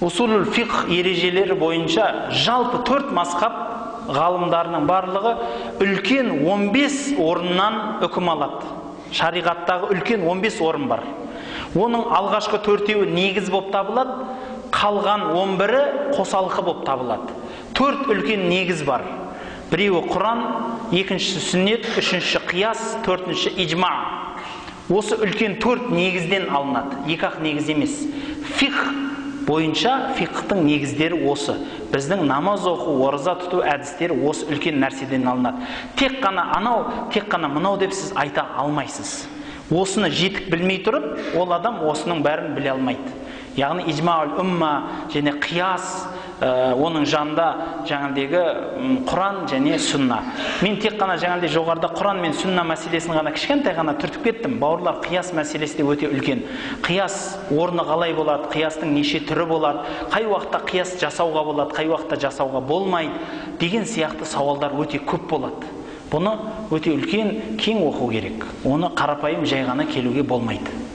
Усулул фиқх ережелері бойынша жалпы 4 мазхаб ғалымдарының барлығы үлкен 15 орыннан үкім алады. Шариғаттағы үлкен 15 орын бар. Оның алғашқы 4-еуі негіз болып табылады, қалған 11-і қосалқы болып табылады. 4 үлкен негіз бар. Біреуі Құран, екіншісі сүннет, үшінші қияс, төртінші иджма. Осы үлкен 4 негізден алынады. Екі-ақ негіз емес. Фиқх бойынша фиқхтың негіздері осы. Біздің намаз оқу, ораза тұту әдістері осы үлкен нәрседен алынады. Тек қана анау, тек қана мынау деп сіз айта алмайсыз. Осыны жетік білмей тұрып, ол адам осының бәрін біле алмайды. Яғни иджмаул умма және қияс, оның жанында жаңағыдегі Құран және сүнна. Мен тек қана жаңағыдай жоғарыда Құран мен сүнна мәселесін ғана кішкентай ғана түртіп кеттім. Бауырлар, қияс мәселесі де өте үлкен. Қияс орны қалай болады, қиястың неше түрі болады, қай уақытта қияс жасауға болады, қай уақытта жасауға болмайды деген сияқты сауалдар өте көп болады. Бұны өте үлкен, кең оқу керек. Оны қарапайым жай ғана келуге болмайды.